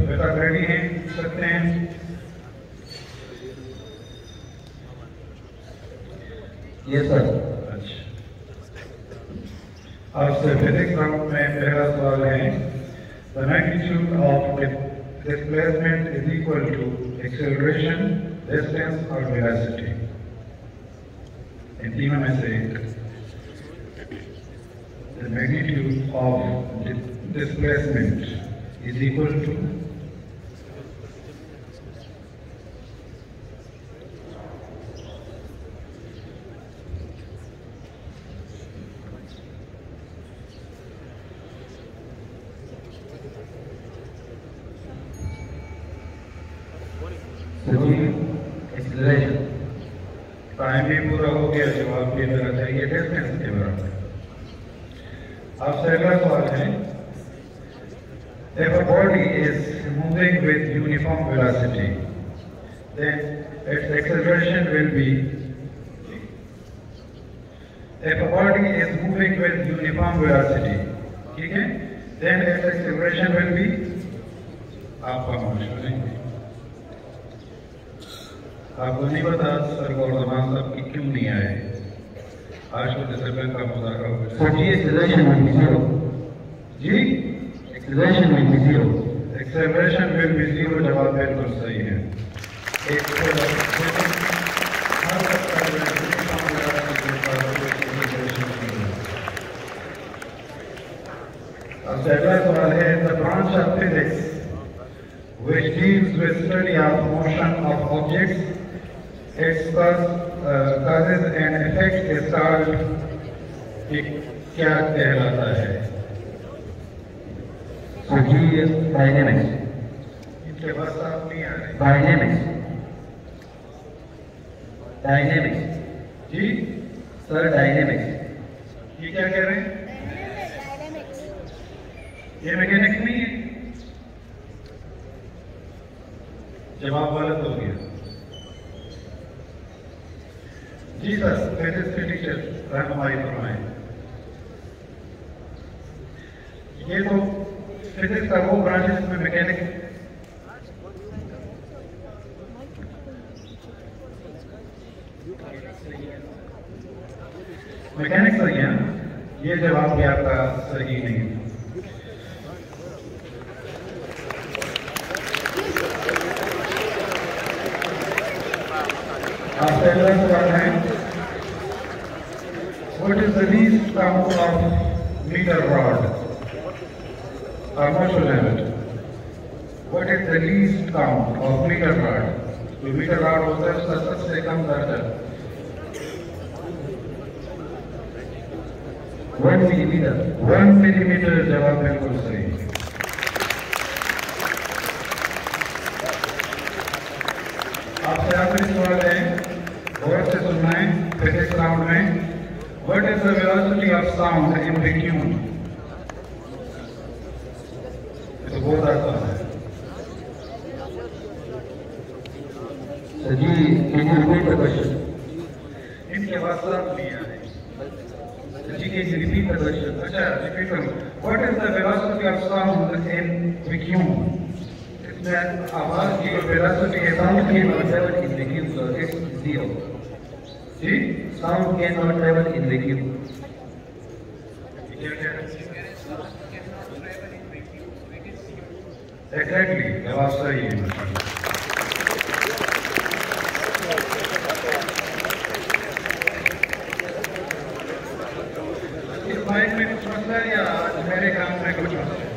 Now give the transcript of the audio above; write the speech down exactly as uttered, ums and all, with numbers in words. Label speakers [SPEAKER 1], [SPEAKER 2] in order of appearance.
[SPEAKER 1] बेटा रेडी हैं, सकते हैं।
[SPEAKER 2] Yes sir.
[SPEAKER 1] अच्छा, आपसे फिजिक्स राउंड में पहला सवाल है, the magnitude of displacement is equal to acceleration, distance और वेलोसिटी। इन तीनों में से the magnitude of displacement is equal to
[SPEAKER 2] acceleration.
[SPEAKER 1] Time भी पूरा हो गया, जवाब भी देना चाहिए डिस्टेंस के बराबर। आपसे अगला सवाल है, if a body is moving with uniform velocity, then its acceleration will be, if a body is moving with uniform velocity, ठीक है, then its acceleration will be, आपका मार्शल नहीं, आपको नहीं पता सर को जमान साहब की क्यों नहीं आए आज को डिसिप्लिन का मुजाहरा हो गया।
[SPEAKER 2] Sir ji acceleration will be zero.
[SPEAKER 1] जी
[SPEAKER 2] acceleration will be zero.
[SPEAKER 1] Acceleration will be zero, जवाब बिल्कुल सही है। एक अगला सवाल है, the branch of physics which deals with study of motion of objects, its cause, uh, causes and effects is called, क्या कहलाता है?
[SPEAKER 2] Sir ji dynamics.
[SPEAKER 1] इनके बाद साफ नहीं आ रहे।
[SPEAKER 2] डायनेमिक्स। डायनेमिक्स
[SPEAKER 1] जी
[SPEAKER 2] सर डायनेमिक्स।
[SPEAKER 1] ये क्या कह रहे हैं? ये मैकेनिक्स नहीं है, जवाब गलत हो गया। जी सर, फिजिक्स के टीचर रहनुमाई फरमाएं। ये तो फिजिक्स का वो ब्रांच है जिसमें मैकेनिक्स मैकेनिक्स सही है, ये जवाब भी आपका सही नहीं है। आपसे अगला सवाल है, what is the least count of meter rod? How should have it? What is the least count of meter rod? जो मीटर रॉड होता है उसका सबसे कम दर्जा
[SPEAKER 2] वन मिलीमीटर।
[SPEAKER 1] वन मिलीमीटर, जवाब बिल्कुल सही। आपसे आखिरी सवाल है, गौर से सुनना है फिजिक्स राउंड में, what is the velocity of sound in vacuum? ये तो बहुत आसान है।
[SPEAKER 2] Sir ji can you repeat the question?
[SPEAKER 1] इनके बाद सब नहीं आ रहे। जी can you repeat the question? अच्छा रिपीट करो, what is the velocity of sound in vacuum? इसमें आवाज की जो वेलोसिटी है,
[SPEAKER 2] sound cannot travel in vacuum sir, it's zero.
[SPEAKER 1] जी
[SPEAKER 2] sound cannot travel in vacuum.
[SPEAKER 1] क्या कह रहे हैं? एग्जैक्टली, जवाब सही है। इस माइक में कुछ मसला है या मेरे काम में कुछ मसला?